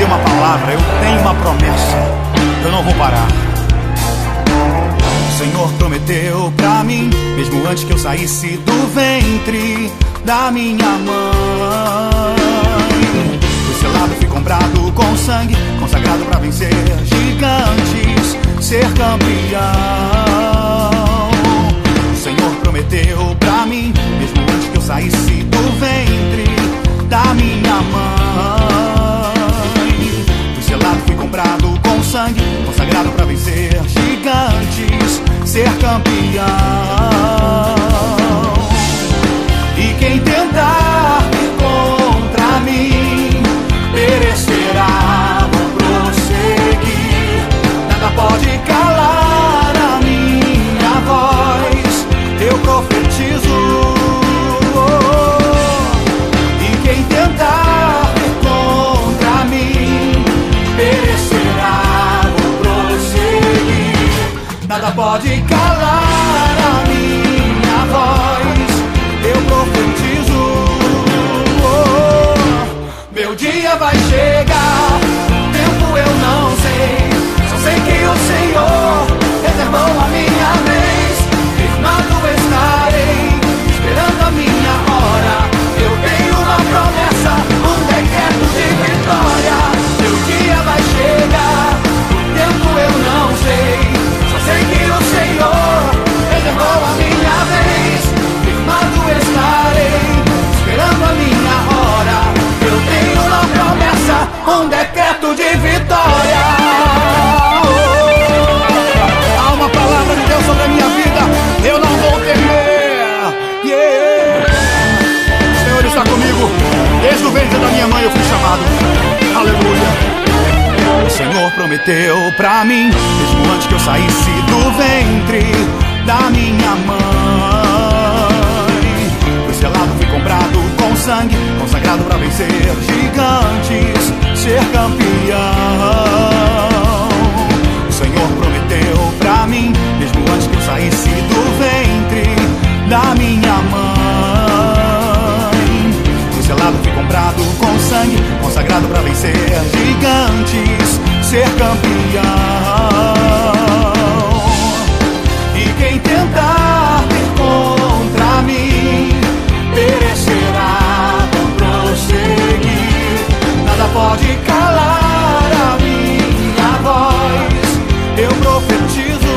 uma palavra, eu tenho uma promessa, eu não vou parar. O Senhor prometeu pra mim, mesmo antes que eu saísse do ventre da minha mãe. Fui selado, fui comprado com sangue, consagrado pra vencer gigantes, ser campeão. O Senhor prometeu pra mim, mesmo antes que eu saísse do ventre da minha mãe. Fui selado, fui comprado com sangue, consagrado pra vencer gigantes, ser campeão. E quem tentar ir contra mim perecerá. Vou prosseguir, nada pode calar a minha voz, eu profetizo. E quem tentar ir contra mim perecerá. Vou prosseguir, nada pode calar a minha voz, eu profetizo. Meu dia vai chegar, o tempo eu não sei, só sei que o Senhor reservou a minha vez. Firmado estarei, esperando a minha hora. Eu tenho uma promessa, um decreto de vitória. Meu dia vai chegar, o tempo eu não sei, só sei que o Senhor reservou a minha vez. Firmado estarei, esperando a minha hora. Eu tenho uma promessa, um decreto de vitória. Há uma palavra de Deus sobre a minha vida, eu não vou temer. O Senhor está comigo, desde o ventre da minha mãe eu fui chamado. Aleluia. O Senhor prometeu pra mim, mesmo antes que eu saísse do ventre da minha mãe. Fui selado, fui comprado com sangue, consagrado pra vencer gigantes, ser campeão. O Senhor prometeu pra mim, mesmo antes que eu saísse do ventre da minha mãe. Fui selado, fui comprado com sangue, consagrado pra vencer gigantes, ser campeão. E quem tentar ir contra mim perecerá. Vou prosseguir, nada pode calar a minha voz, eu profetizo.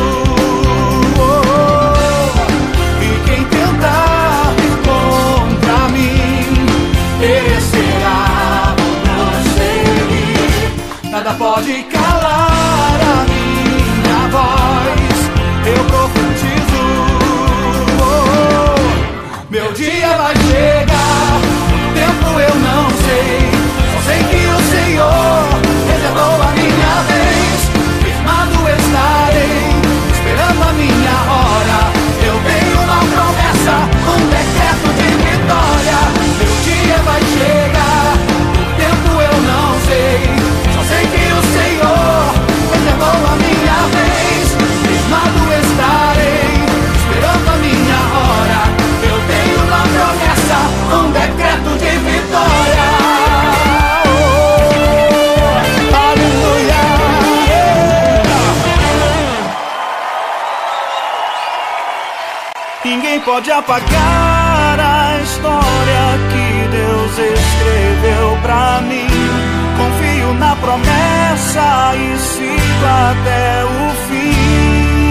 E quem tentar ir contra mim perecerá. Vou prosseguir, nada pode calar a minha voz, eu profetizo. Meu dia vai chegar, o tempo eu não sei, só sei que o Senhor reservou a minha vez. Firmado estarei, esperando a minha hora. Eu tenho uma promessa, um decreto de vitória. Meu dia vai chegar, o tempo eu não sei, só sei que o Senhor reservou a minha vez. Firmado estarei, esperando a minha hora. Eu tenho uma promessa, um decreto de vitória. Aleluia. Ninguém pode apagar a história que Deus escreveu pra mim. Confio na promessa e sigo até o fim.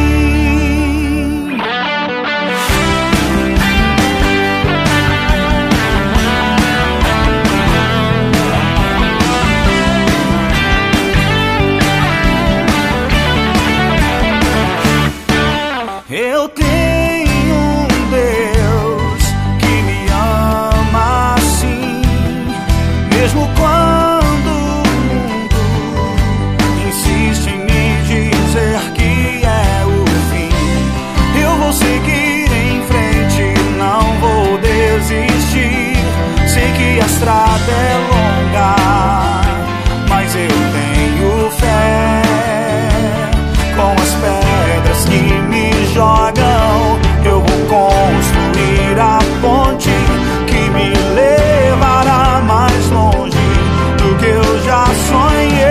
Eu tenho um Deus que me ama assim, mesmo quando o mundo insiste em me dizer que é o fim. Eu vou seguir em frente, não vou desistir. Sei que a estrada é longa, mas eu tenho fé. Com as pedras que me jogam, eu vou construir a ponte que me levará mais longe do que eu já sonhei.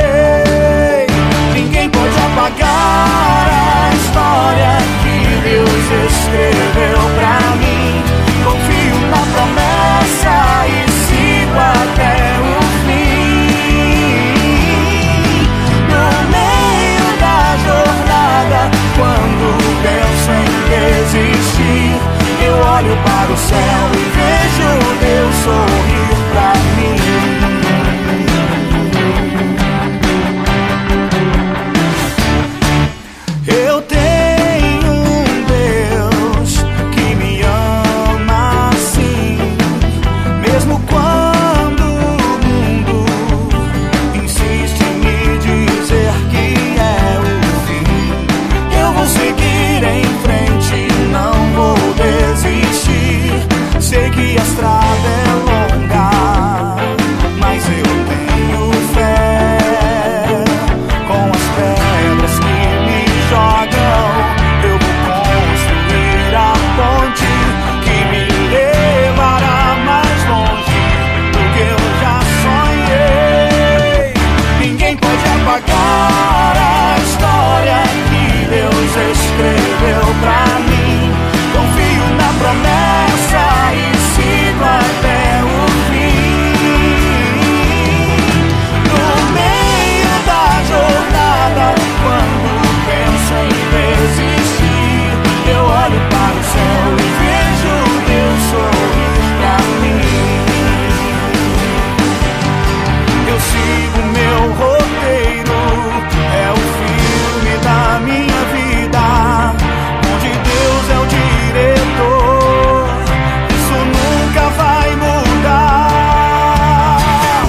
olho para o céu e vejo Deus sorrir pra mim. Eu tenho um Deus que me ama assim, mesmo quando o mundo insiste em me dizer que é o fim. Eu vou seguir em frente, não vou desistir. Sei que a estrada é longa, mas eu tenho fé. Com as pedras que me jogam, eu vou construir a ponte que me levará mais longe do que eu já sonhei. Ninguém pode apagar a história que Deus escreveu pra mim. Confio na promessa e sigo até o fim. No meio da jornada, quando penso em desistir, eu olho para o céu e vejo Deus sorrir pra mim. Eu sigo meu roteiro, é o filme da minha vida, onde Deus é o diretor. Isso nunca vai mudar.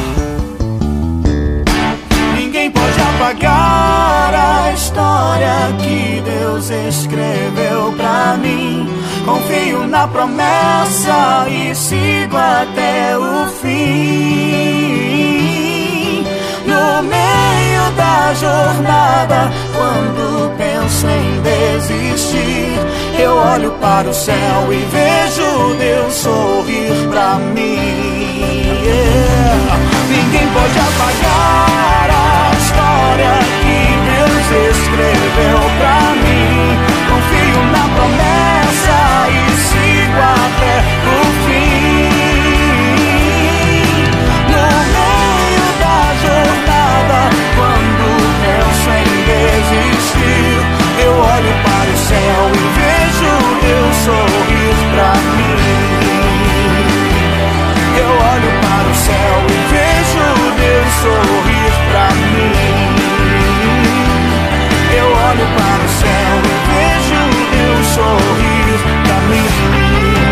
Ninguém pode apagar a história que Deus escreveu pra mim. Confio na promessa e sigo até o fim. No meio da jornada, quando penso em desistir, eu olho para o céu e vejo Deus sorrir pra mim. Ninguém pode apagar a história que Deus escreveu pra mim. Confio na promessa e sigo até o fim. No meio da jornada, quando penso em desistir, eu olho para o céu e vejo Deus sorrir pra mim. Eu olho para o céu e vejo Deus sorrir pra mim. Eu olho para o céu e vejo Deus sorrir pra mim.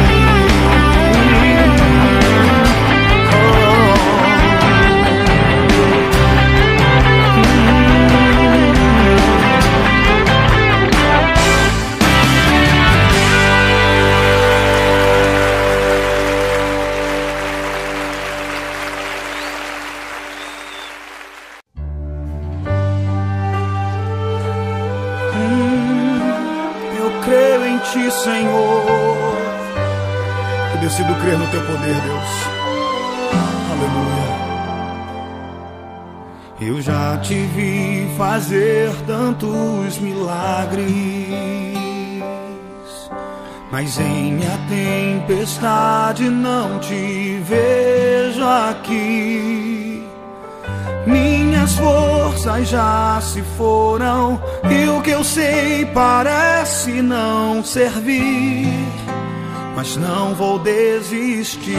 Senhor, eu decido crer no teu poder, Deus. Aleluia. Eu já te vi fazer tantos milagres, mas em minha tempestade não te vejo aqui. Minhas forças já se foram e o que eu sei parece não servir, mas não vou desistir.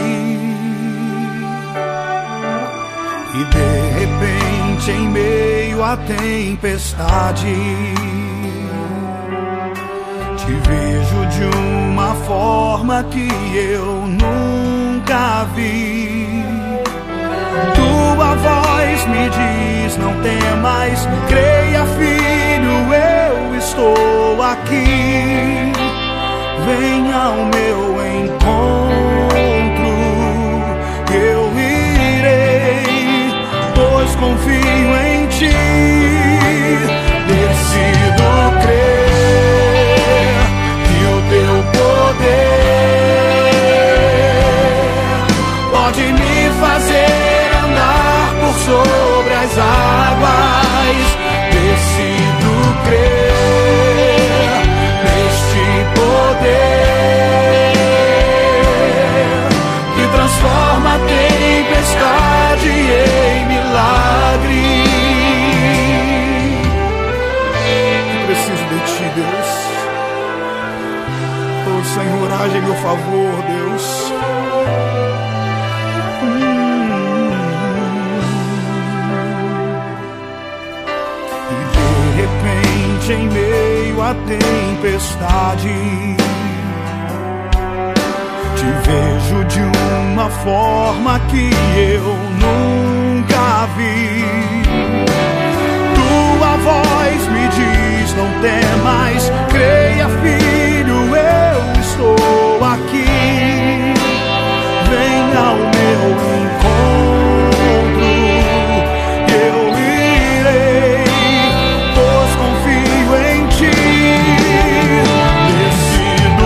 E de repente, em meio à tempestade, te vejo de uma forma que eu nunca vi. Tua voz me diz: não temas, creia, filho, eu estou aqui. Venha ao meu encontro, eu irei, pois confio em ti. Decido crer que o teu poder pode me fazer andar por sobre as águas. Decido crer neste poder que transforma a tempestade em milagre. Eu preciso de ti, Deus. Oh, Senhor, age em meu favor, Deus. E de repente, em meio à tempestade, te vejo de uma forma que eu nunca vi. Tua voz me diz: não temas, creia, filho, eu estou aqui. Vem ao meu encontro, eu irei, pois confio em ti. Decido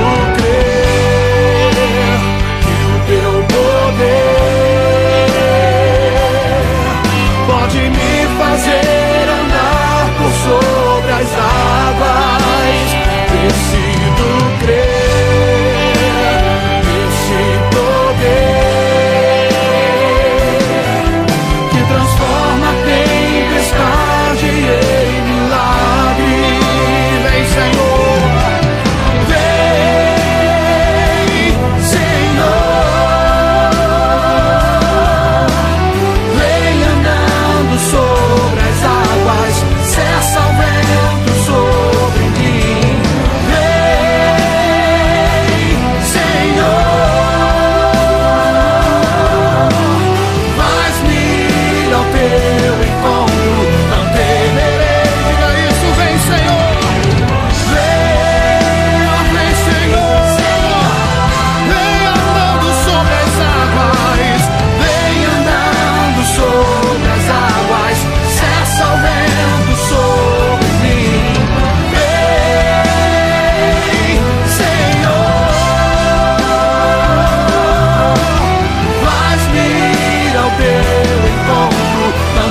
crer que o teu poder pode me fazer andar por sobre as águas. Decido crer nesse poder que transforma a tempestade em milagre. Vem, Senhor, vem, Senhor, vem andando sobre as águas, cessa o vento sobre mim. Vem, Senhor, faz-me ir ao teu encontro, não temerei. Diga isso, vem, Senhor. Vem, Senhor, vem andando sobre as águas, vem andando sobre as águas, cessa o vento sobre mim. Vem, Senhor, faz-me ir ao teu encontro, não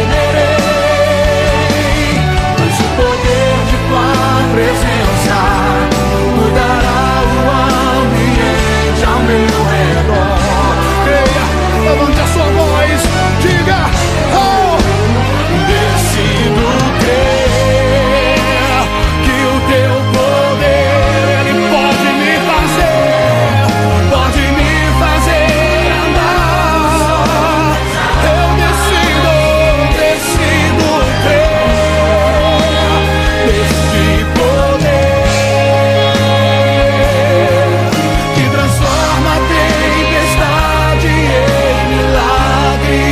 temerei, pois o poder de tua presença mudará o ambiente ao meu redor. Creia, levante a sua voz, diga: oh! Decido crer que o teu poder, ele pode me fazer andar. Eu decido crer nesse poder que transforma a tempestade em milagre.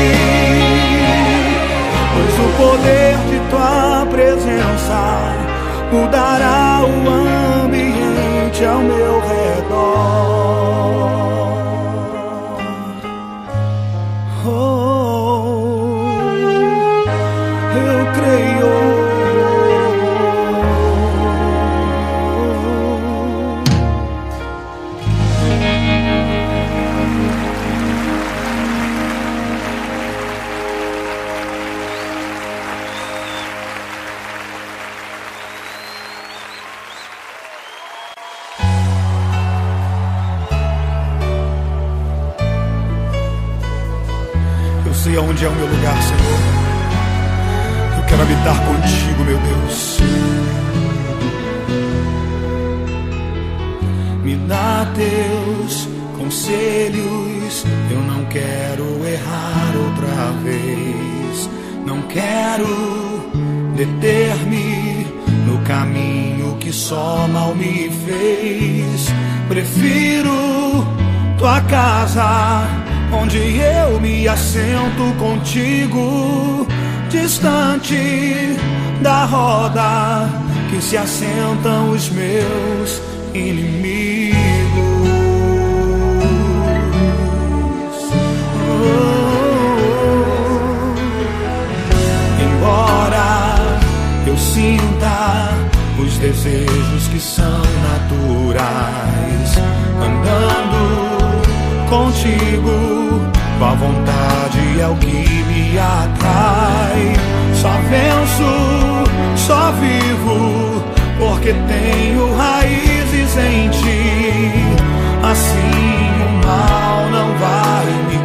Pois o poder de tua presença mudará o ambiente ao meu redor. Oh, eu creio. Eu sei aonde é o meu lugar, Senhor. Eu quero habitar contigo, meu Deus. Me dá teus conselhos, eu não quero errar outra vez. Não quero deter-me no caminho que só mal me fez. Prefiro tua casa, onde eu me assento contigo, distante da roda que se assentam os meus inimigos. Embora eu sinta os desejos que são naturais, andando contigo, tua vontade é o que me atrai. Só venço, só vivo, porque tenho raízes em ti. Assim o mal não vai me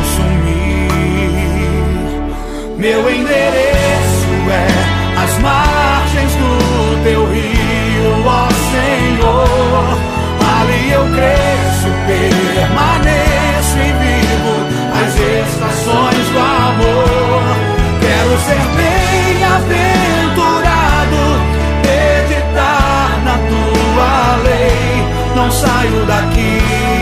consumir. Meu endereço é as margens do teu rio, ó Senhor. não saio daqui.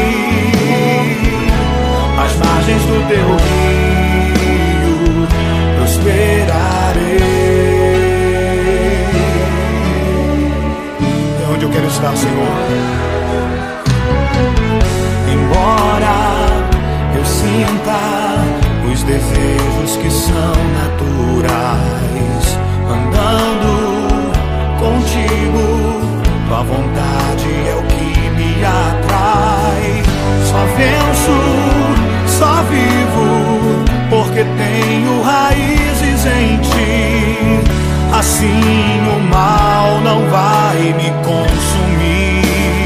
Às margens do teu rio prosperarei. É onde eu quero estar, Senhor. Embora eu sinta os desejos que são naturais, andando contigo, tua vontade é o que me atrai. Só venço, só vivo, porque tenho raízes em ti. Assim o mal não vai me consumir.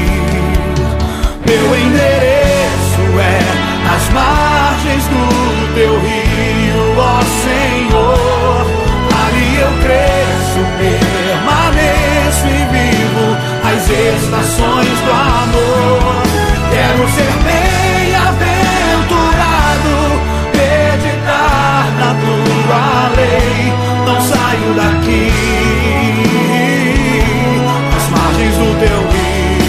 Meu endereço é nas margens do teu rio, ó Senhor. Ali eu cresço, permaneço e vivo as estações do amor. Quero ser bem-aventurado, meditar na tua lei. Não saio daqui, às margens do teu rio.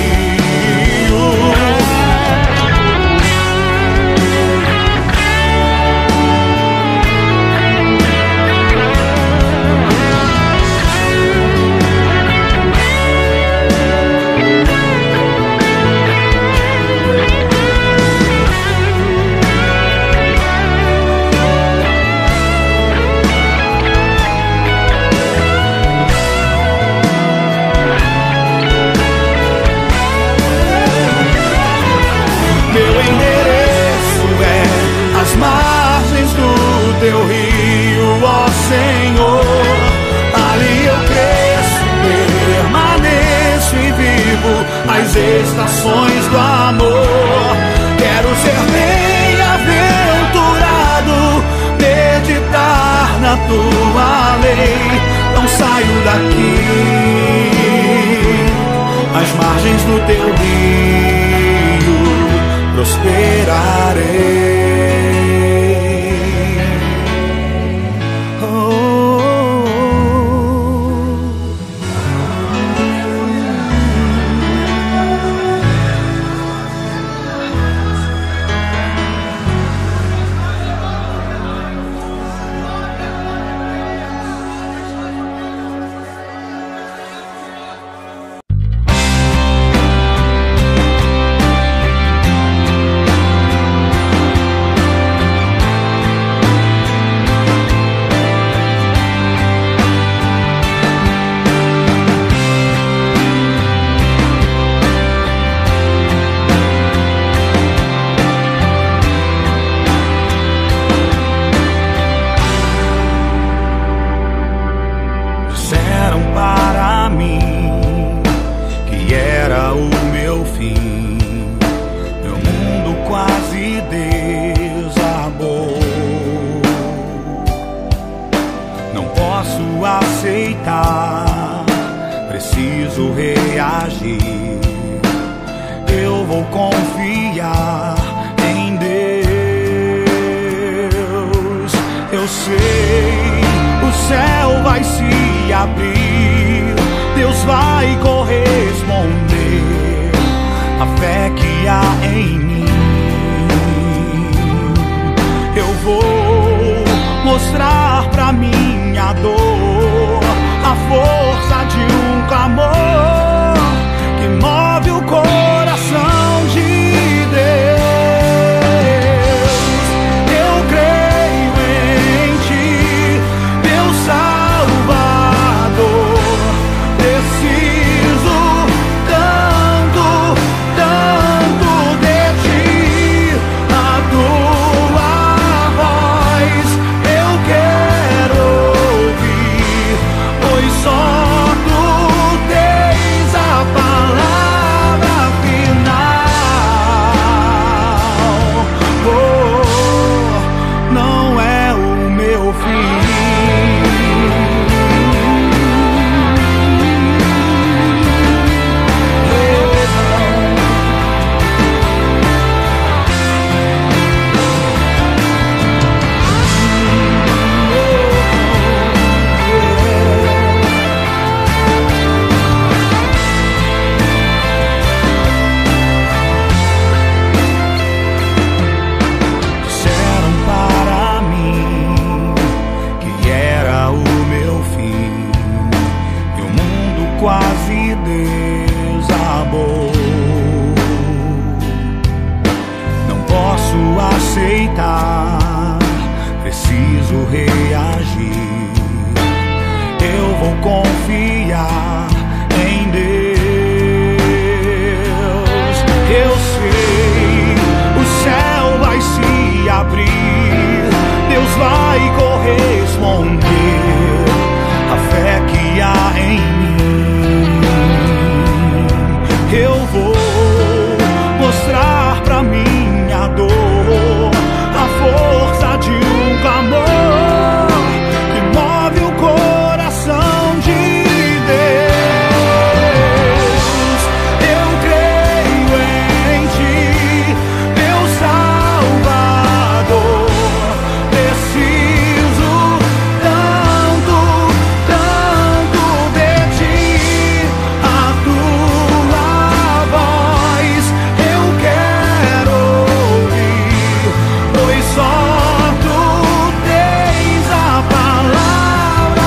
Teu rio, ó Senhor. Ali eu cresço, permaneço e vivo as estações do amor. Quero ser bem-aventurado, meditar na tua lei. Não saio daqui, às margens do teu rio prosperarei. Preciso reagir. Eu vou confiar em Deus. Eu sei, o céu vai se abrir, Deus vai corresponder à fé que há em mim. Eu vou mostrar pra minha dor a força de um clamor que move o coração de Deus. Eu creio em Ti, meu Salvador. Preciso tanto, tanto de Ti, a Tua voz eu quero aceitar, preciso reagir. Eu vou confiar em Deus. Eu sei, o céu vai se abrir, Deus vai corresponder à fé que há em mim. Eu vou mostrar pra minha dor a força de um clamor que move o coração de Deus. Eu creio em Ti, meu Salvador. Preciso tanto, tanto de Ti, a Tua voz eu quero ouvir, pois só Tu tens a palavra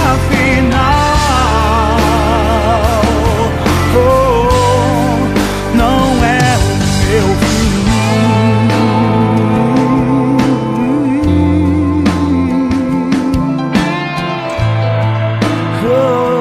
final. Oh, não é o meu fim. Oh,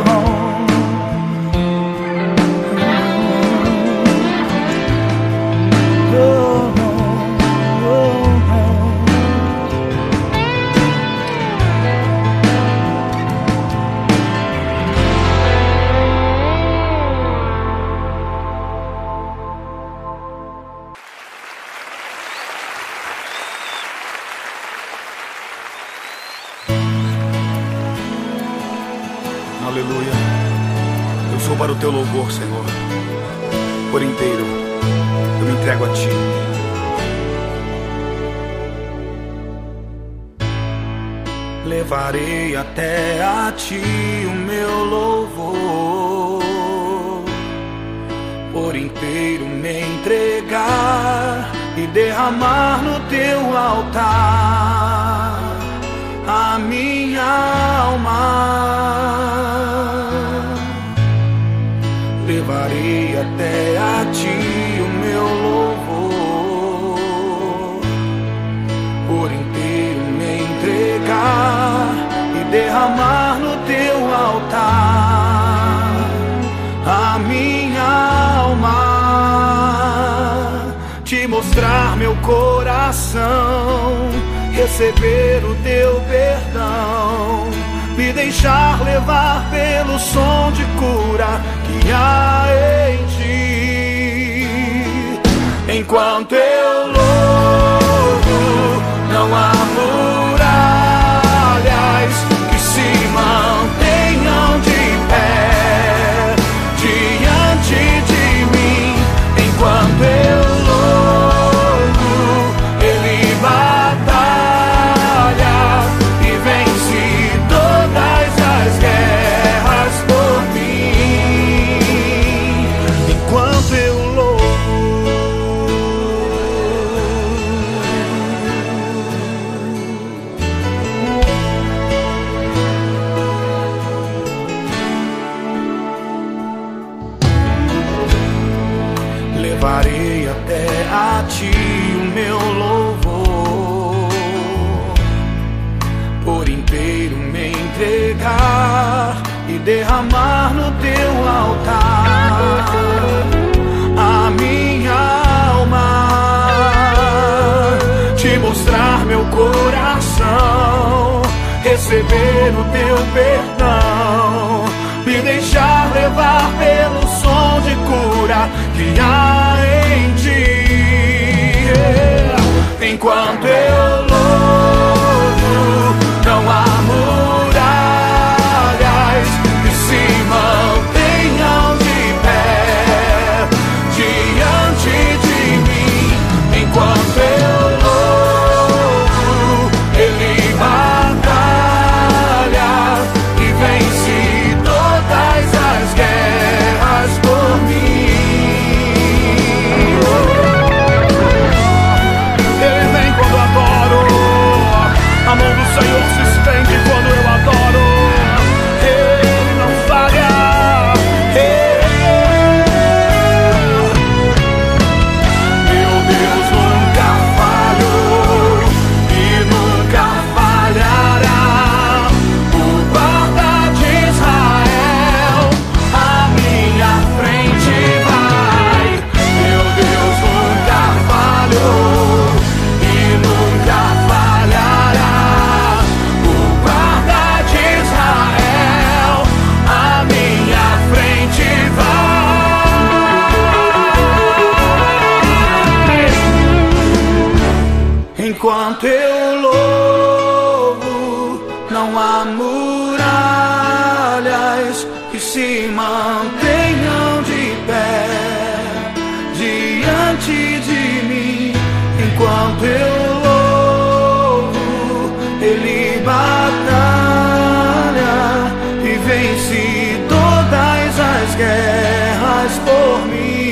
aleluia. Eu sou para o Teu louvor, Senhor. Por inteiro eu me entrego a Ti. Levarei até a Ti o meu louvor, por inteiro me entregar e derramar no Teu altar a minha alma. Levarei até a Ti o meu louvor, por inteiro me entregar e derramar no Teu altar a minha alma. Te mostrar meu coração, receber o Teu perdão, me deixar levar pelo som de cura que há em Ti. Enquanto eu louvo, não há muralhas que se mantenham de pé diante de mim. Enquanto eu louvo, Ele batalha e vence todas as guerras por mim. Enquanto eu levarei até a Ti o meu louvor, por inteiro me entregar e derramar no Teu altar a minha alma. Te mostrar meu coração, receber o Teu perdão, me deixar levar pelo som de cura que há em Ti. Enquanto eu louvo, não há muralhas que se mantenham de pé diante de mim. Enquanto eu louvo, Ele batalha e vence todas as guerras por mim. Ele vem quando a Enquanto eu louvo, não há muralhas que se mantenham de pé diante de mim. Enquanto eu louvo, Ele batalha e vence todas as guerras por mim.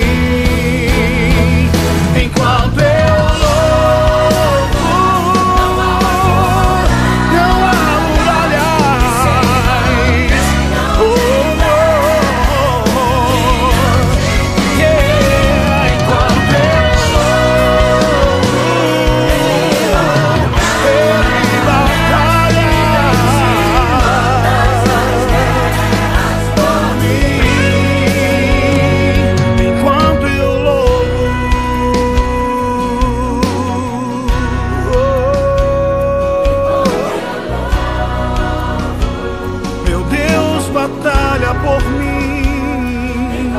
Enquanto eu louvo, não há muralhas. Oh, oh, oh, yeah. Enquanto eu louvo, Ele batalha por mim. Enquanto eu louvo, meu Deus batalha por mim.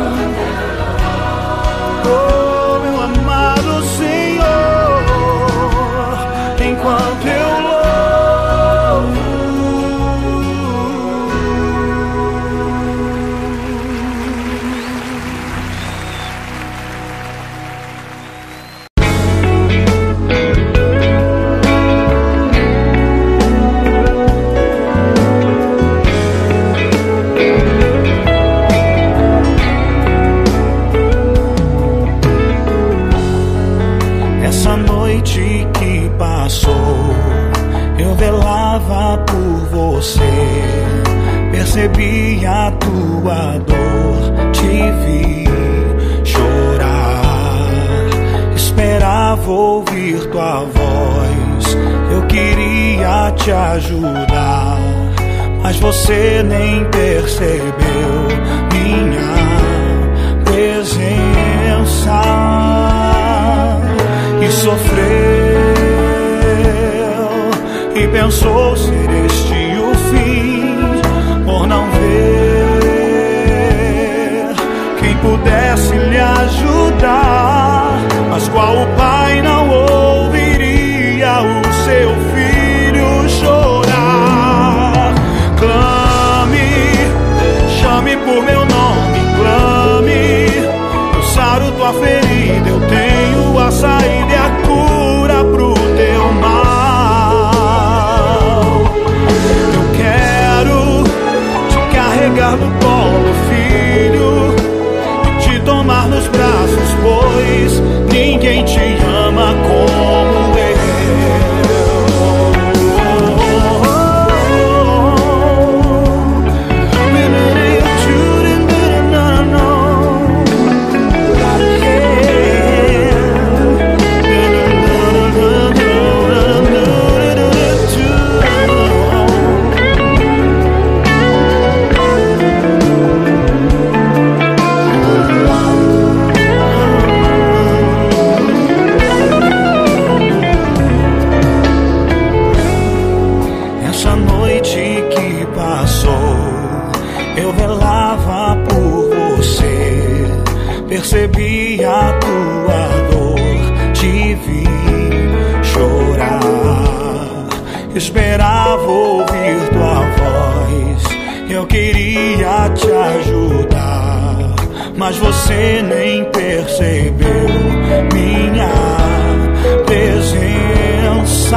Oh, meu amado Senhor, enquanto eu louvo. Essa noite que passou, eu velava por você, percebi a tua dor, te vi chorar, esperava ouvir tua voz, eu queria te ajudar, mas você nem percebeu minha presença e sofreu e pensou ser este o fim, por não ver quem pudesse lhe ajudar. Mas qual o pai não ouviria o seu filho chorar? Clame, chame por meu nome, clame, eu saro tua ferida, eu tenho a saída e a cura pro teu mal. Eu quero te carregar no colo, filho, e te tomar nos braços, pois ninguém te ama como eu. Essa noite que passou, eu velava por você, percebi a tua dor, te vi chorar, esperava ouvir tua voz, eu queria te ajudar, mas você nem percebeu minha presença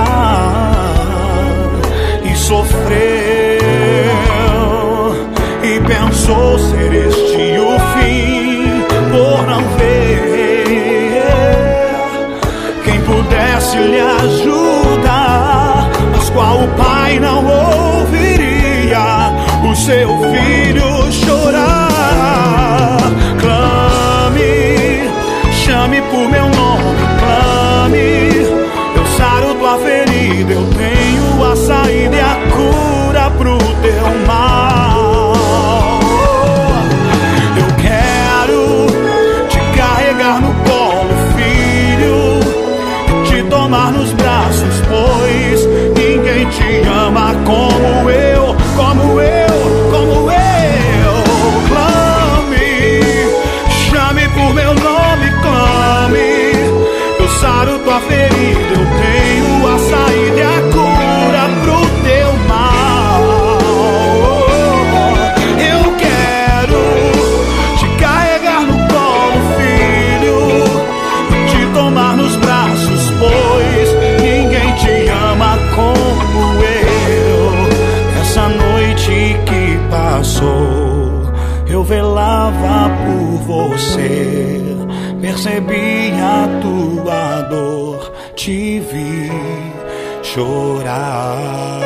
e sofreu e pensou ser este o fim, por não ver quem pudesse lhe ajudar. Mas qual o pai não ouviria o seu filho chorar? Clame, chame por meu nome, clame, eu saro tua ferida, eu tenho a saída e a cura pro teu mal. Eu quero te carregar no colo, filho, e te tomar nos braços, pois ninguém te ama como eu, como eu, como eu. Clame, chame por meu nome, clame, eu saro tua ferida, eu tenho a percebi a tua dor, te vi chorar.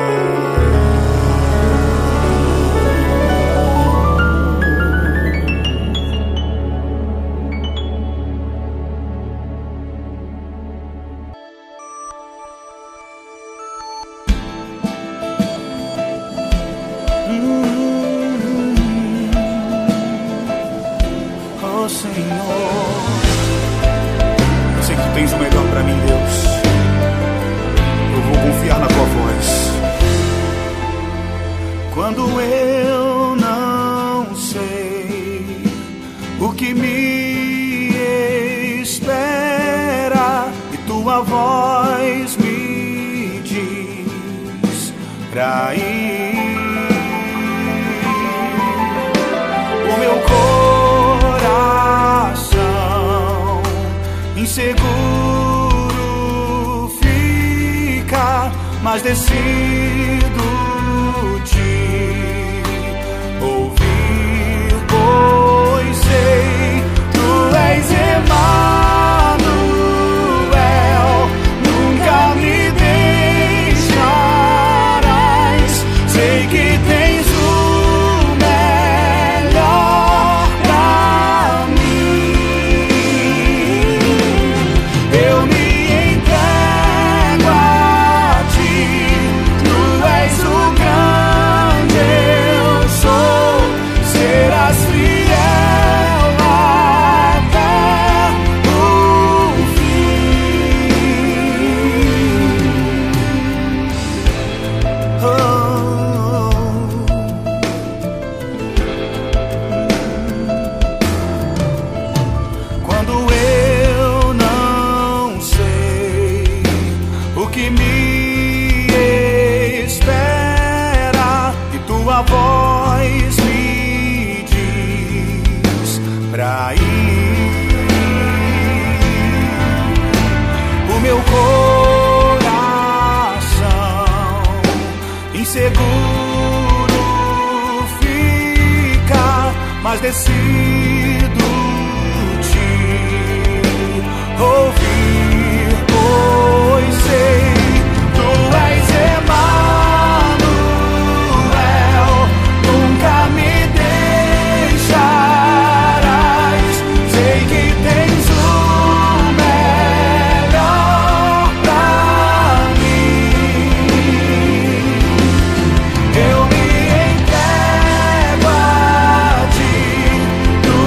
Oh Senhor, eu sei que tu tens o melhor pra mim, Deus. Eu vou confiar na tua voz. Quando eu não sei o que me espera e tua voz me diz pra ir, o meu coração inseguro fica, mas decido te ouvir, pois sei tu és Emanuel, nunca me deixarás. Sei que tens o melhor pra mim. Eu me entrego a ti, tu és o grande eu sou. Serás fiel até o fim. Oh. Quando eu não sei o que me espera e tua voz me diz pra ir, o meu coração inseguro fica, mas decido te ouvir, pois sei tu és Emanuel, nunca me deixarás. Sei que tens o melhor pra mim. Eu me entrego a ti, tu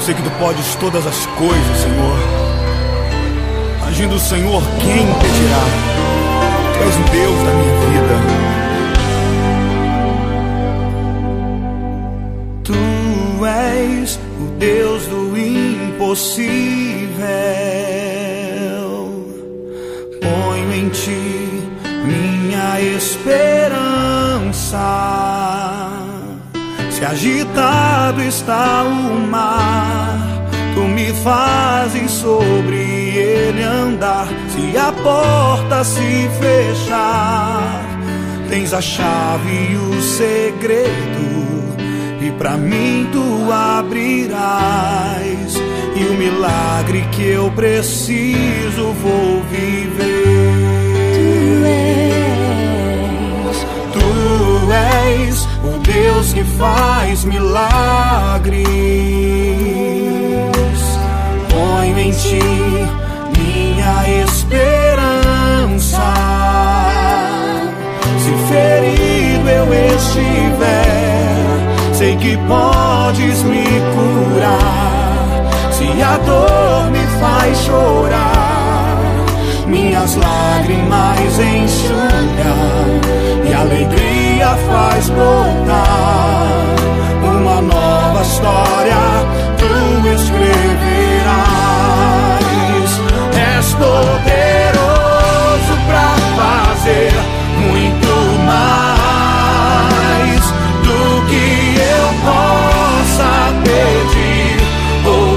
sei que Tu podes todas as coisas, Senhor. Agindo o Senhor, quem impedirá? Tu és o Deus da minha vida. Tu és o Deus do impossível. Ponho em Ti minha esperança. Se agitado está o mar, Tu me fazes sobre ele andar. Se a porta se fechar, tens a chave e o segredo, e pra mim Tu abrirás, e o milagre que eu preciso vou viver. Tu és o Deus que faz milagres. Ponho em Ti minha esperança. Se ferido eu estiver, sei que podes me curar. Se a dor me faz chorar, minhas lágrimas enxuga, e a alegria faz brotar uma nova história. Tu escreverás. És poderoso pra fazer muito mais do que eu possa pedir ou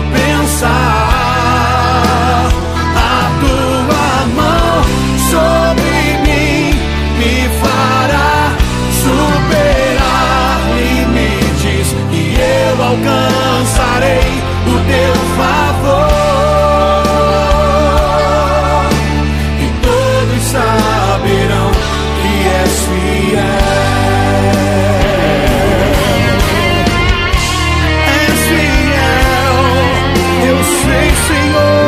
pensar. A Tua mão sobre mim me fará superar limites, e eu alcançarei o Teu favor, e todos saberão que és fiel. És fiel, eu sei, Senhor.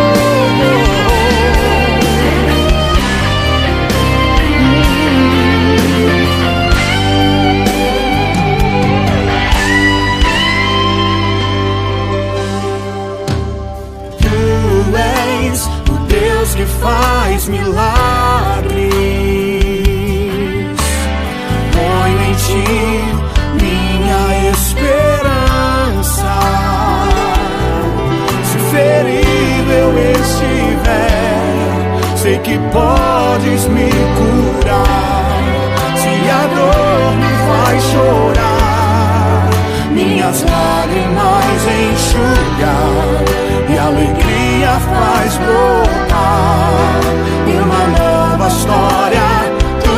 Que faz milagres. Ponho em Ti minha esperança. Se ferido eu estiver, sei que podes me curar. Se a dor me faz chorar, minhas lágrimas enxugar, e a alegria faz brotar uma nova história. Tu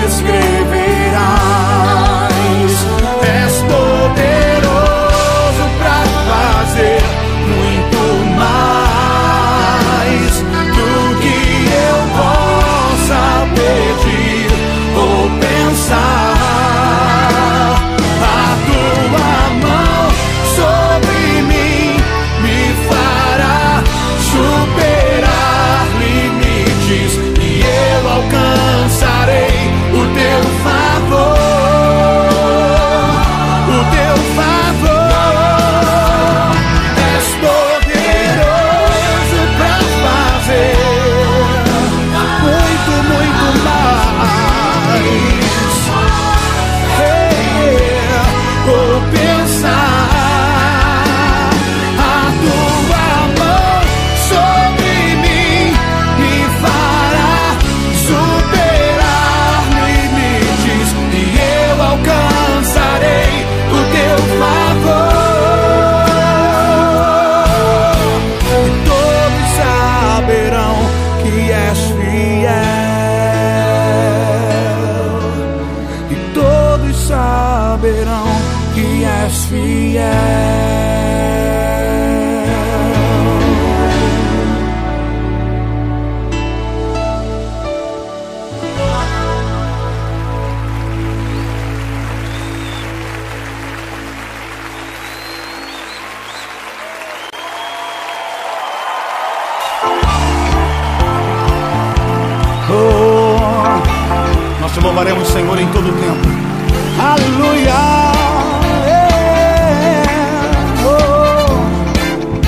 escreverás. És poderoso pra fazer muito mais do que eu possa pedir ou pensar. A Tua mão sobre mim me fará superar limites, e eu alcançarei o Teu favor, o Teu favor. És poderoso pra fazer muito, muito mais. Vou pensar. A Tua mão sobre mim me fará superar limites, e eu alcançarei o Teu favor, e todos saberão que és fiel, e todos saberão que és fiel. Nós Te louvaremos, Senhor, em todo o tempo. Aleluia.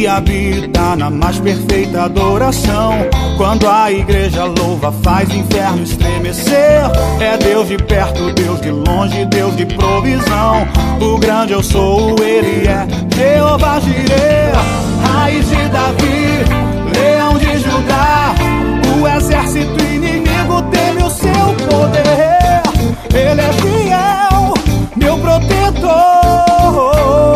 habita na mais perfeita adoração. Quando a igreja louva, faz o inferno estremecer. É Deus de perto, Deus de longe, Deus de provisão. O grande eu sou, Ele é Jeová Jireh. Raiz de Davi, leão de Judá. O exército inimigo teme o seu poder. Ele é fiel, meu protetor,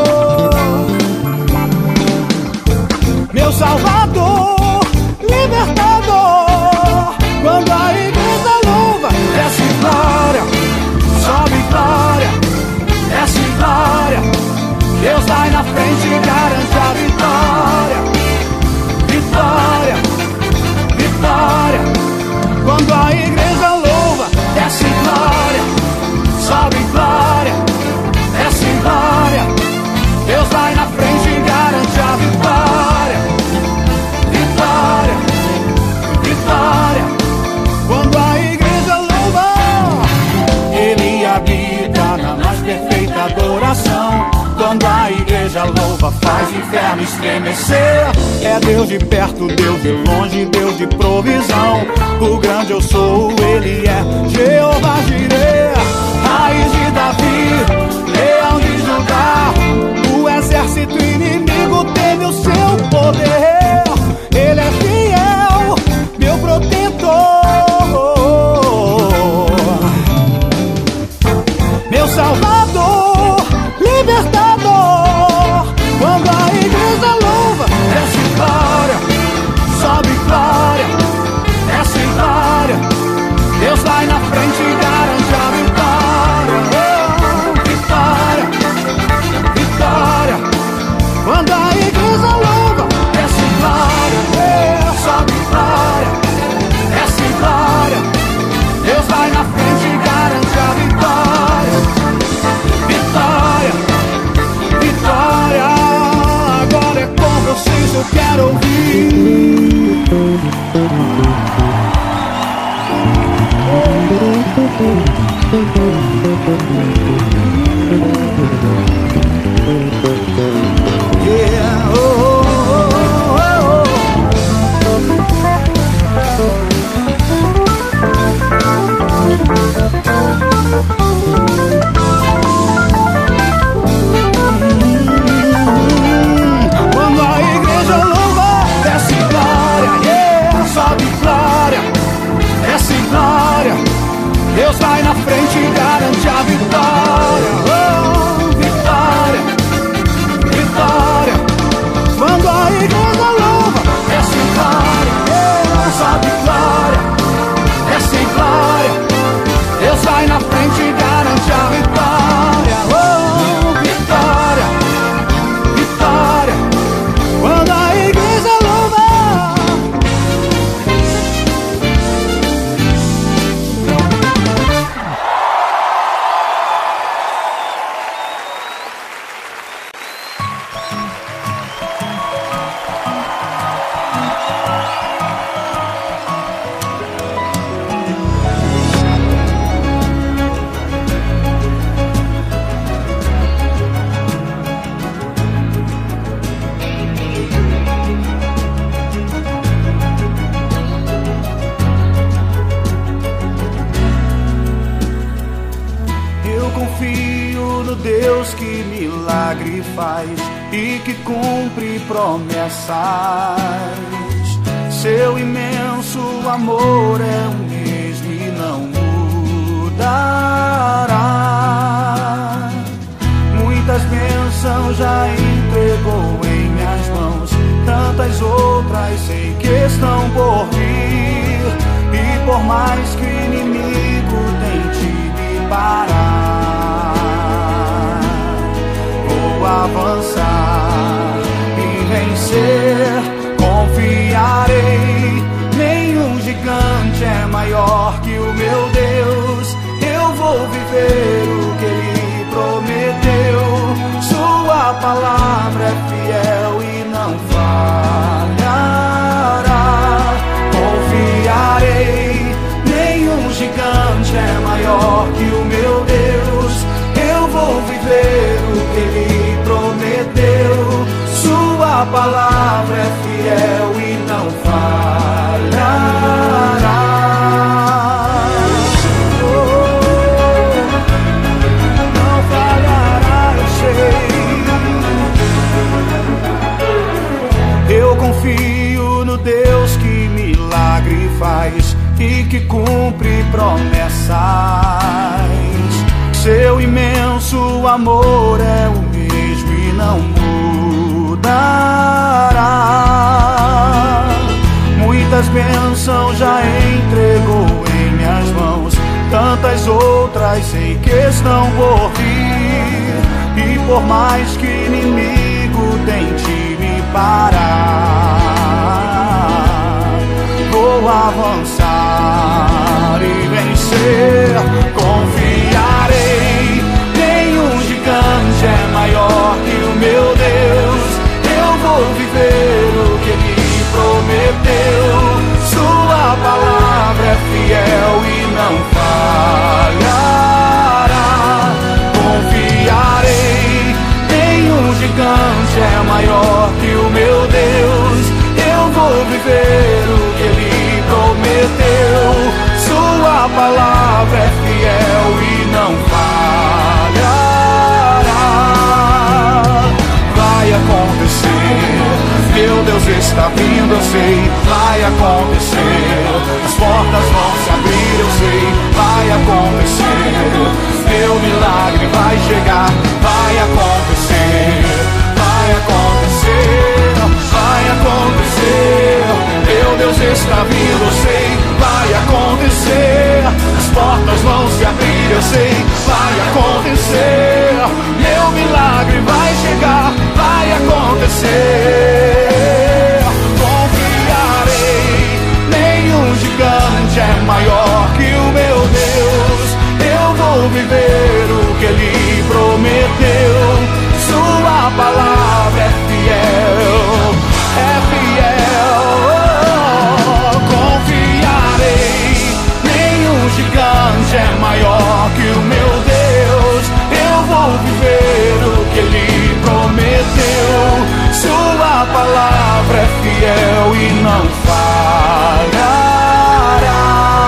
meu salvador, libertador. Quando a igreja louva, desce glória, sobe glória, desce glória. Deus vai na frente e garante a vitória. Vitória, vitória. Quando a igreja louva, desce glória, sobe glória, desce glória. Deus vai na frente e garante a vitória. Vitória, vitória. Quando a igreja louva, Ele habita na mais perfeita adoração. Quando a igreja louva, faz o inferno estremecer. É Deus de perto, Deus de longe, Deus de provisão. O grande eu sou, Ele é Jeová Jireh. Raiz de Davi, leão de Judá. O exército inimigo teme o seu poder. Ele é fiel, meu protetor, meu salvador, libertador. Quando a igreja louva, desce glória, sobe glória, desce glória. Deus vai na frente e garante a vitória. Oh, vitória, vitória. Quando a igreja louva, desce glória, sobe glória, desce glória. Deus vai na frente e garante a vitória. Vitória, vitória. Agora é com vocês, eu quero ouvir. Yeah, oh, oh, oh, Quando a igreja louva, desce glória, yeah, sobe glória, desce glória. Deus vai na frente e garante a vitória. Oh, vitória, vitória. Quando a igreja louva, desce glória, yeah, sobe glória, desce glória. Deus vai na frente e garante a vitória. Oh, vitória, vitória. Quando a igreja louva. Deus que milagre faz e que cumpre promessas. Seu imenso amor é o mesmo e não mudará. Muitas bênçãos já entregou em minhas mãos, tantas outras sei que estão por vir. E por mais que o inimigo tente me parar, avançar e vencer, confiarei. Nenhum gigante é maior que o meu Deus. Eu vou viver o que Ele prometeu. Sua palavra é fiel e não falhará. Confiarei. Nenhum gigante é maior que o meu Deus. Eu vou viver o que Ele prometeu. Sua Sua palavra é fiel e não falhará. Não falhará, eu sei. Eu confio no Deus que milagre faz e que cumpre promessas. Seu imenso amor é o mesmo e não mudará. Muitas bênçãos já entregou em minhas mãos, tantas outras sei que estão por vir. E por mais que inimigo tente me parar, vou avançar e vencer. Confiarei, nenhum gigante é maior que o meu Deus. Eu vou viver o que Ele prometeu. Sua palavra é fiel e não falhará. Confiarei, nenhum gigante é maior que o meu Deus. Eu vou viver o que Ele prometeu. Sua palavra é fiel e não falhará. Vai acontecer, meu Deus está vindo, eu sei. Vai acontecer, as portas vão se abrir, eu sei. Vai acontecer, meu milagre vai chegar. Vai acontecer, vai acontecer, vai acontecer. Meu Deus está vindo, eu sei. Vai acontecer, as portas vão se abrir, eu sei. Vai acontecer, meu milagre vai chegar. Vai acontecer. Confiarei, nenhum gigante é maior que o meu Deus. Eu vou viver o que Ele prometeu. Sua palavra é fiel, é fiel. Confiarei, nenhum gigante é maior que o meu Deus. Eu vou viver o que Ele prometeu. Sua palavra é fiel e não falhará.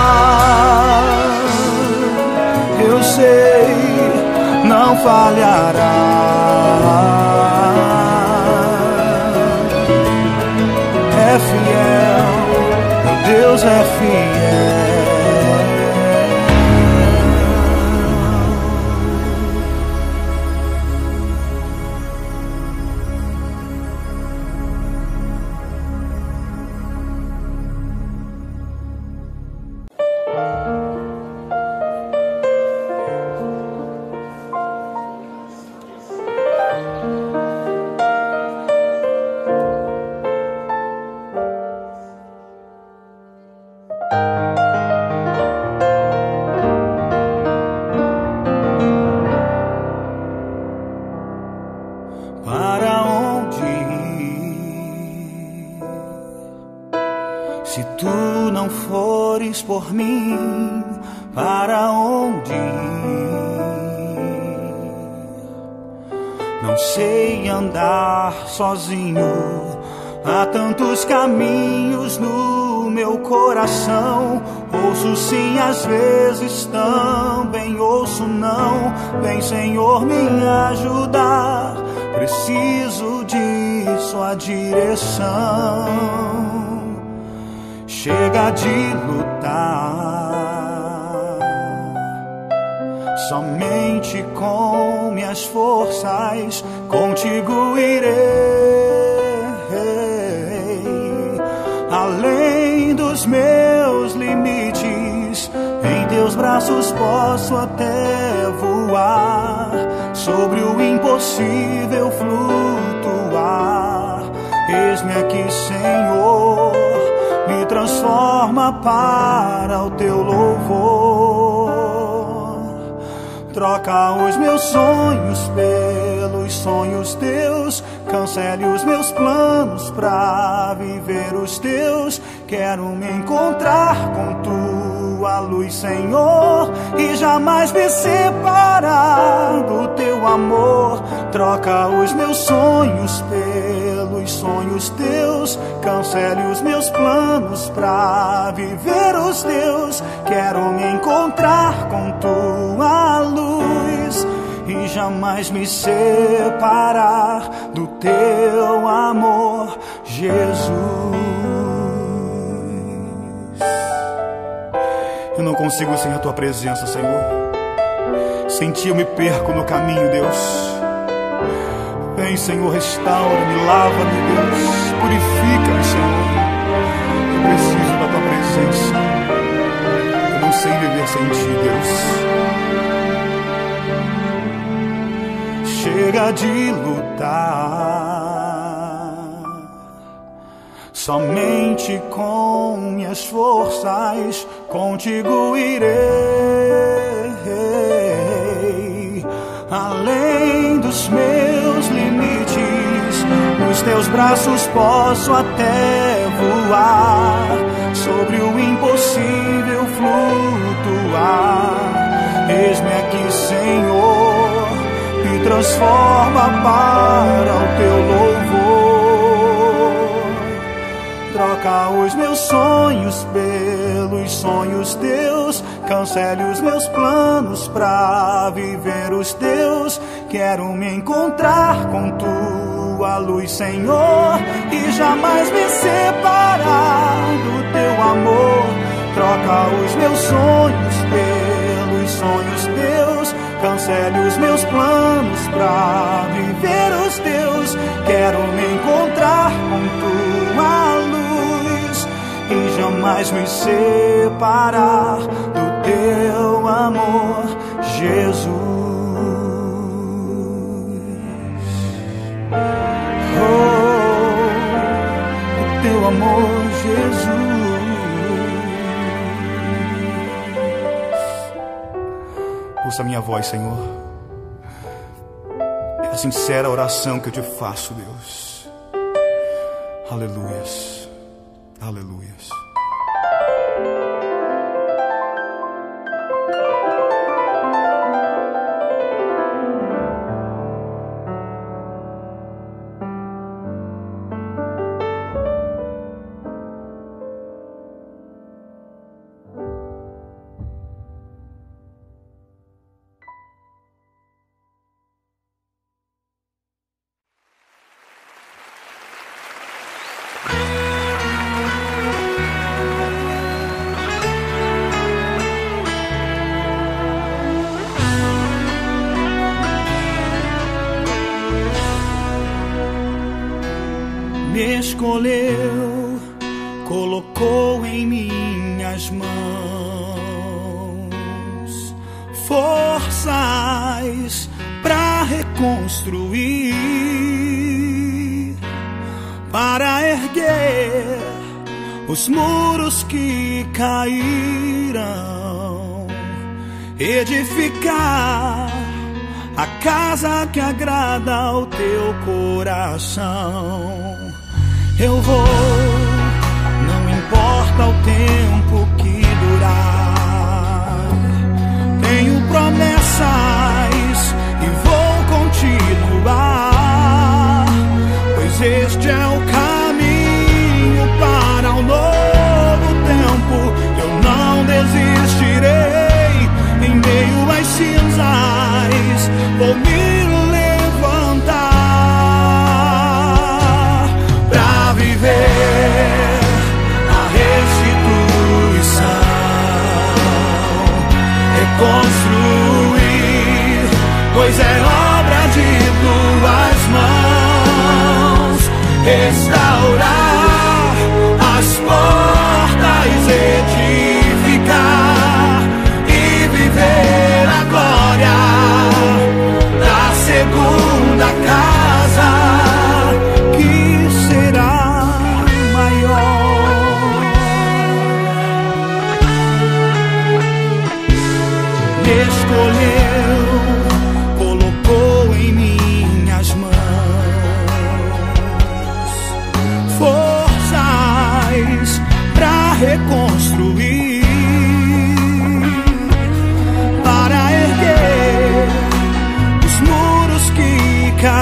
Eu sei, não falhará. É fiel, Deus é fiel. Para onde ir? Se tu não fores por mim, para onde ir? Não sei andar sozinho, há tantos caminhos no meu coração. Ouço sim, às vezes também ouço não. Vem, Senhor, me ajudar. Preciso de sua direção. Chega de lutar somente com minhas forças. Contigo irei além dos meus limites. Em teus braços posso até voar, sobre o impossível flutuar. Eis-me aqui, Senhor, me transforma para o teu louvor. Troca os meus sonhos pelos sonhos teus, cancele os meus planos pra viver os teus. Quero me encontrar com tua luz, Senhor, e jamais me separar do teu amor. troca os meus sonhos pelos sonhos teus, cancele os meus planos pra viver os teus. Quero me encontrar com tua luz e jamais me separar do teu amor, Jesus. Eu não consigo sem a tua presença, Senhor. Sem ti eu me perco no caminho, Deus. Vem, Senhor, restaura-me, lava-me, Deus. Purifica-me, Senhor. Eu preciso da tua presença. Eu não sei viver sem ti, Deus. Chega de lutar somente com minhas forças. Contigo irei além dos meus limites. Nos teus braços posso até voar, sobre o impossível flutuar. Eis-me aqui, Senhor, me transforma para o teu louvor. Troca os meus sonhos pelos sonhos teus, cancele os meus planos pra viver os teus. Quero me encontrar com tua luz, Senhor, e jamais me separar do teu amor. Troca os meus sonhos pelos sonhos teus, cancele os meus planos pra viver os teus. Quero me encontrar com tua luz e jamais me separar do teu amor, Jesus. Oh, o teu amor, Jesus. Ouça a minha voz, Senhor. É a sincera oração que eu te faço, Deus. Aleluias. Aleluias. Me escolheu, colocou em minhas mãos forças para reconstruir, para erguer os muros que caíram, edificar a casa que agrada ao teu coração. Eu vou, não importa o tempo que durar. Tenho promessas e vou continuar, pois este é o caminho para um novo tempo. Eu não desistirei em meio às cinzas. Vou me a restituição, reconstruir, pois é obra de tuas mãos. Restaurar as portas, edificar e viver a glória da segunda casa, que será escolheu, colocou em minhas mãos forças para reconstruir, para erguer os muros que caíram.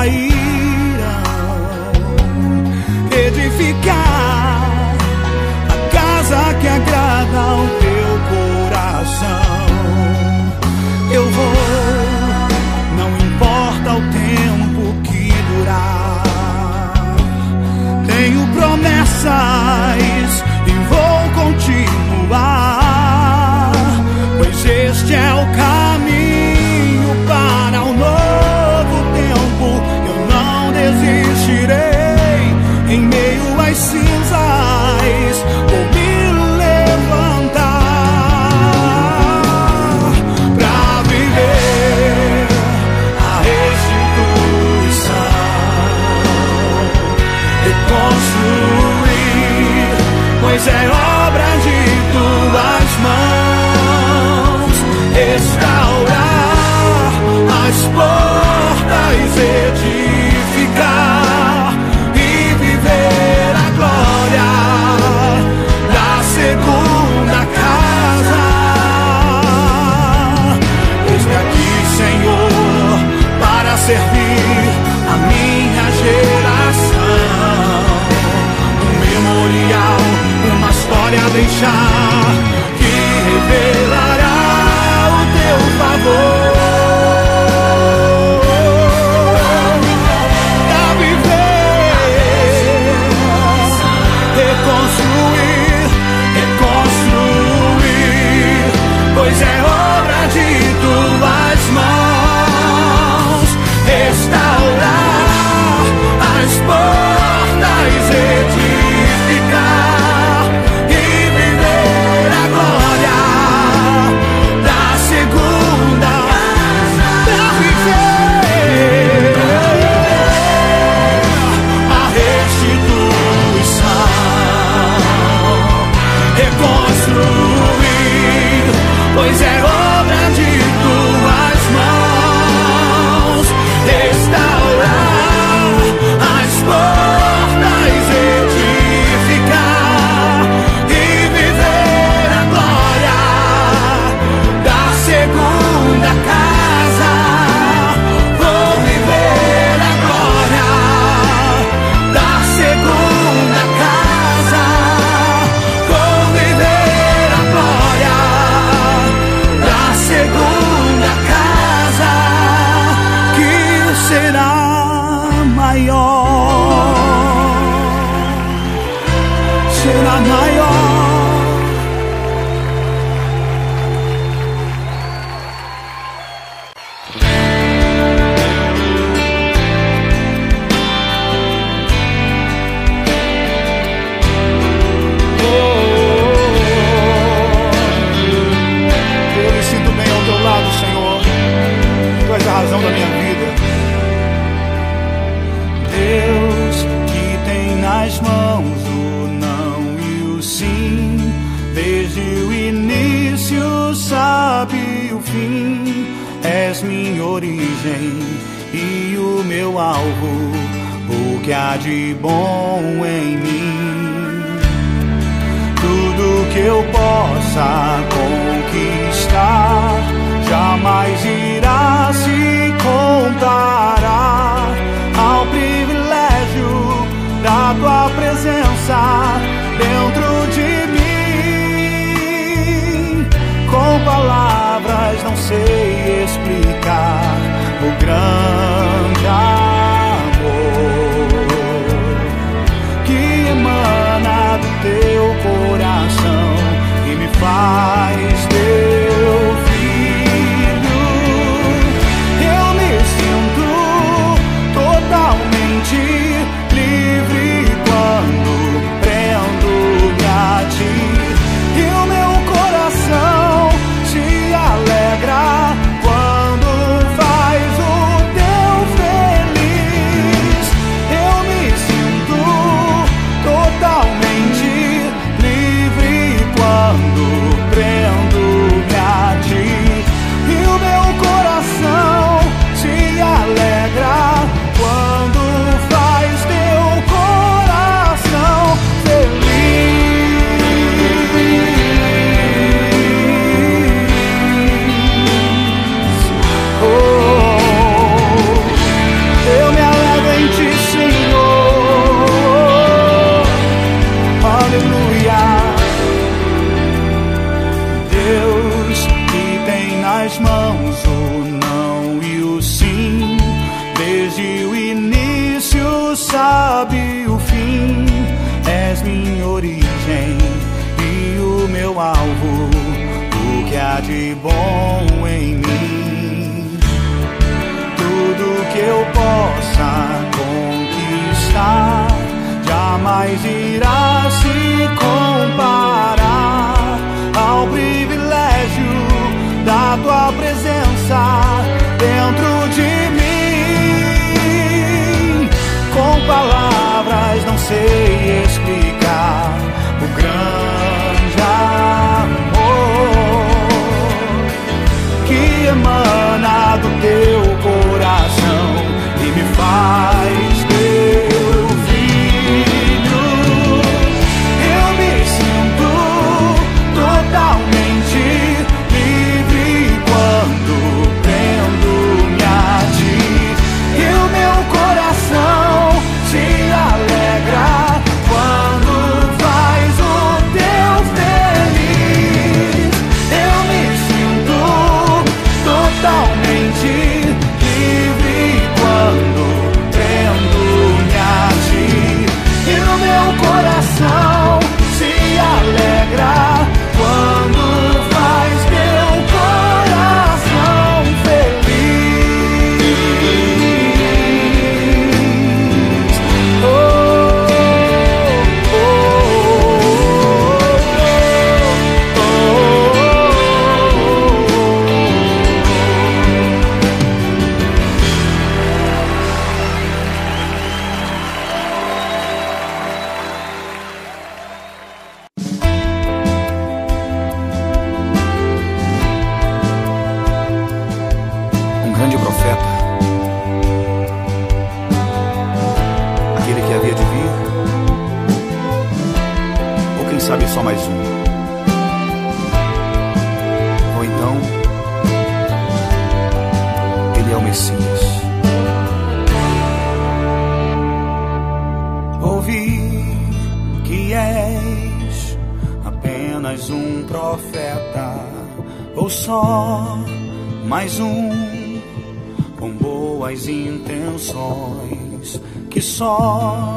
será maior, será maior. A razão da minha vida. Deus que tem nas mãos o não e o sim, desde o início sabe o fim. És minha origem e o meu alvo, o que há de bom em mim. Tudo que eu possa conquistar jamais irá se comparar ao privilégio da tua presença dentro de mim. Com palavras não sei explicar o grande amor que emana do teu coração e me faz teu filho. Eu me sinto totalmente livre quando prendo-me a ti, e o meu coração se alegra quando faz o teu feliz. Eu me sinto totalmente livre quando prendo-me a ti, e o meu coração se alegra quando faz teu coração feliz. Oh, eu me alegro em ti, Senhor. Aleluia. Deus que tem nas mãos o não e o sim, desde o início sabe o fim. És minha origem e o meu alvo, o que há de bom em mim. Tudo que eu possa conquistar jamais irá se comparar ao privilégio da tua presença dentro de mim. Com palavras não sei explicar o grande amor que emana do teu coração e me faz teu filho. Eu me sinto totalmente livre quando prendo-me a ti, e o meu coração se alegra quando faz o teu feliz. Eu me sinto totalmente livre quando prendo-me a ti, e o meu coração se alegra quando faz teu coração feliz. Oh, oh, oh, Um grande profeta, aquele que havia de vir, ou quem sabe só mais um, ou então ele é o Messias. ouvi que és apenas um profeta, ou só mais um, com boas intenções, que só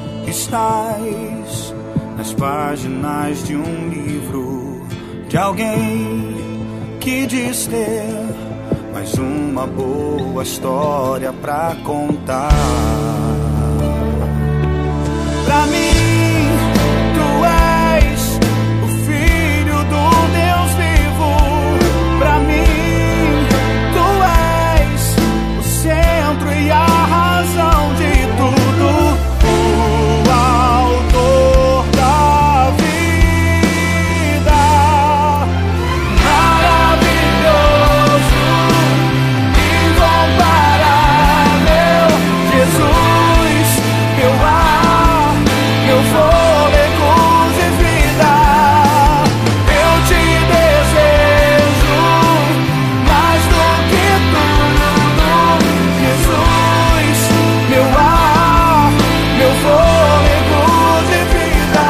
estás nas páginas de um livro de alguém que diz ter mais uma boa história pra contar. Pra mim, tu és o filho do Deus vivo. Pra mim, tu és o centro e a razão de tudo, o autor da vida. Maravilhoso, incomparável, Jesus, meu ar, meu fôlego de vida. Eu te desejo mais do que tudo, Jesus, meu ar, meu fôlego de vida.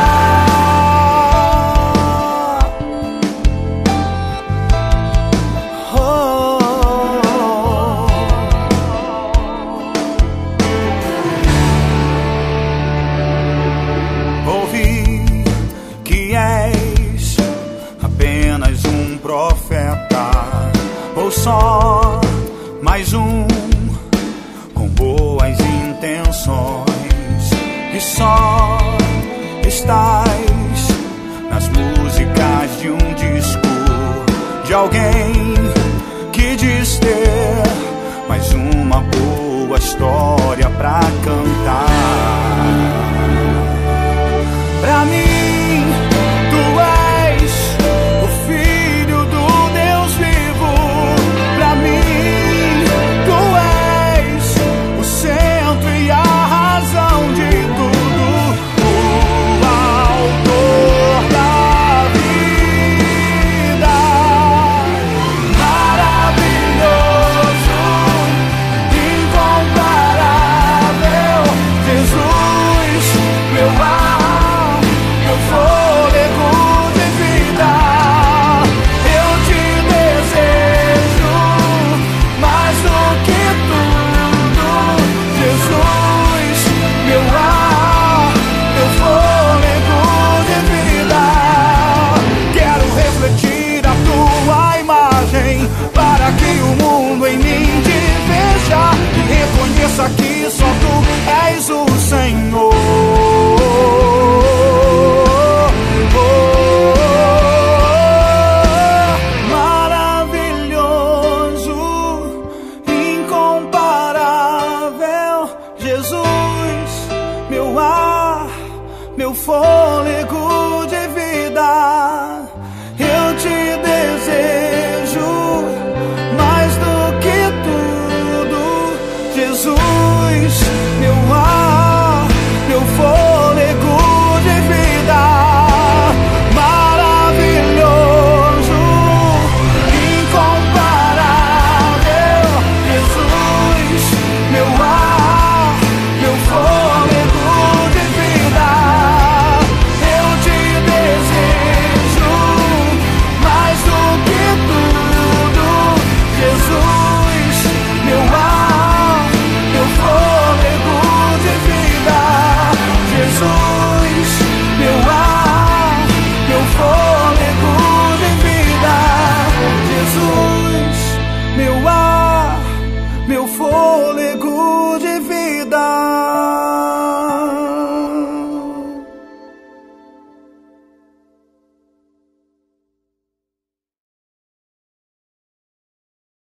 Ouvi que és apenas um profeta, ou só mais um com boas intenções, que só estás nas músicas de um disco de alguém que diz ter mais uma boa história pra cantar. Pra mim, tu és o filho do Deus vivo. Pra mim, tu és o centro e a razão de tudo, o autor da vida. Maravilhoso, incomparável, Jesus, meu ar, meu fôlego de vida. Eu te desejo mais do que tudo, Jesus, meu ar, meu fôlego de vida. Quero refletir a tua imagem, para que o mundo em mim te veja e reconheça que só tu és o Senhor. Maravilhoso, incomparável, Jesus, meu ar, meu fôlego de vida. Eu te desejo mais do que tudo, Jesus, meu